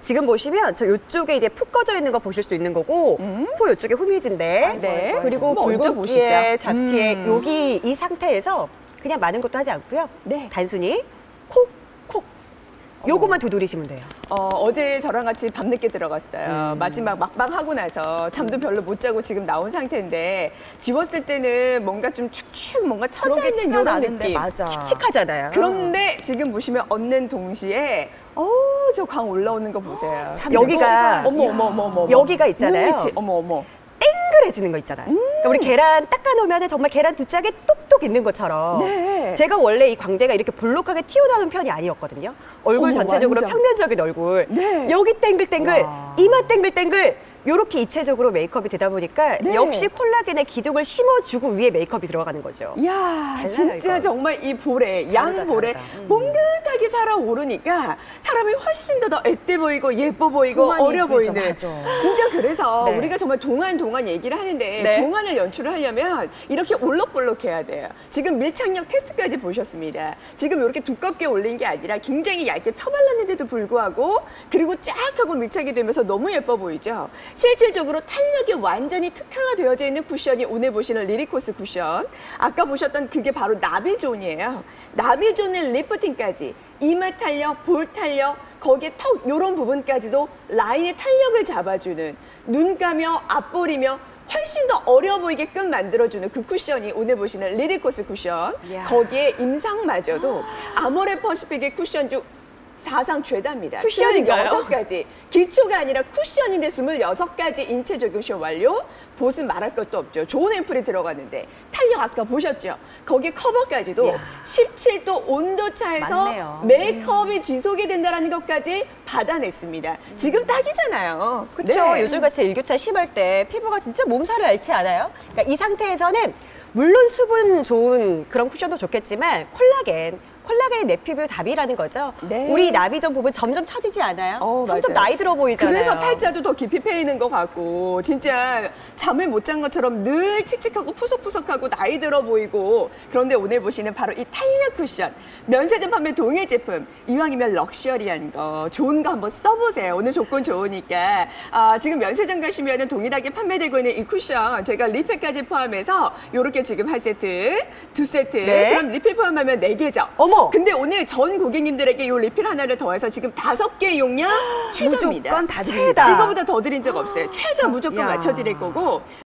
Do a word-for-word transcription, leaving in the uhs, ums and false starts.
지금 보시면 저 이쪽에 이제 푹 꺼져 있는 거 보실 수 있는 거고 음. 코 이쪽에 후미진데 아, 네. 그리고 한번 얹어보시죠. 붉은기에 잡티에 음. 여기 이 상태에서 그냥 많은 것도 하지 않고요. 네. 단순히 콕, 콕 요것만 두드리시면 돼요. 어, 어제 저랑 같이 밤늦게 들어갔어요. 음. 마지막 막방 하고 나서 잠도 별로 못 자고 지금 나온 상태인데 지웠을 때는 뭔가 좀 축축 뭔가 처져 그런 게 있는 티가 이런 나는데 느낌. 맞아. 칙칙하잖아요. 그런데 지금 보시면 얻는 동시에 어우 저 광 올라오는 거 보세요. 참 여기가 어머 어머 어머 어머 여기가 있잖아요. 눈빛이 어머 어머. 땡글해지는 거 있잖아요. 그러니까 우리 계란 닦아놓으면 정말 계란 두 짝이 똑똑 있는 것처럼 네. 제가 원래 이 광대가 이렇게 볼록하게 튀어나오는 편이 아니었거든요. 얼굴 어머, 전체적으로 완전. 평면적인 얼굴. 네. 여기 땡글땡글, 와. 이마 땡글땡글 이렇게 입체적으로 메이크업이 되다 보니까 네. 역시 콜라겐의 기둥을 심어주고 위에 메이크업이 들어가는 거죠. 이야 달라요, 진짜 이건. 정말 이 볼에 다르다, 양볼에 다르다. 음. 몽긋하게 살아오르니까 사람이 훨씬 더, 더 애때 보이고 예뻐 보이고 동안이 어려 그죠, 보이는 맞아. 진짜 그래서 네. 우리가 정말 동안 동안 얘기를 하는데 네. 동안을 연출을 하려면 이렇게 올록볼록해야 돼요. 지금 밀착력 테스트까지 보셨습니다. 지금 이렇게 두껍게 올린 게 아니라 굉장히 얇게 펴발랐는데도 불구하고 그리고 쫙 하고 밀착이 되면서 너무 예뻐 보이죠. 실질적으로 탄력이 완전히 특화되어져 있는 쿠션이 오늘 보시는 리리코스 쿠션. 아까 보셨던 그게 바로 나비존이에요. 나비존의 리프팅까지 이마 탄력, 볼 탄력, 거기에 턱 이런 부분까지도 라인의 탄력을 잡아주는 눈 감며 앞볼이며 훨씬 더 어려 보이게끔 만들어주는 그 쿠션이 오늘 보시는 리리코스 쿠션. 이야. 거기에 임상마저도 아모레 퍼시픽의 쿠션 중 사상 최다입니다. 쿠션인가요? 스물여섯 가지. 기초가 아니라 쿠션인데 스물여섯 가지 인체 적용 시험 완료. 보습 말할 것도 없죠. 좋은 앰플이 들어가는데 탄력 아까 보셨죠? 거기에 커버까지도 이야. 십칠 도 온도차에서 맞네요. 메이크업이 지속이 된다는 것까지 받아냈습니다. 지금 딱이잖아요. 그렇죠. 네. 요즘같이 일교차 심할 때 피부가 진짜 몸살을 앓지 않아요? 그러니까 이 상태에서는 물론 수분 좋은 그런 쿠션도 좋겠지만 콜라겐, 콜라겐이 내 피부의 답이라는 거죠. 네. 우리 나비존 보면 점점 처지지 않아요? 어, 점점 맞아요. 나이 들어 보이잖아요. 그래서 팔자도 더 깊이 패이는 것 같고 진짜 잠을 못 잔 것처럼 늘 칙칙하고 푸석푸석하고 나이 들어 보이고 그런데 오늘 보시는 바로 이 탄력 쿠션 면세점 판매 동일 제품 이왕이면 럭셔리한 거 좋은 거 한번 써보세요. 오늘 조건 좋으니까 아, 지금 면세점 가시면 동일하게 판매되고 있는 이 쿠션 제가 리필까지 포함해서 이렇게 지금 한 세트 두 세트 네. 그럼 리필 포함하면 네 개죠. 어머! 근데 오늘 전 고객님들에게 이 리필 하나를 더해서 지금 다섯 개 용량 최저입니다. 무조건 다 최다. 드립니다. 이거보다 더 드린 적 없어요. 최저 무조건 야. 맞춰드릴 거고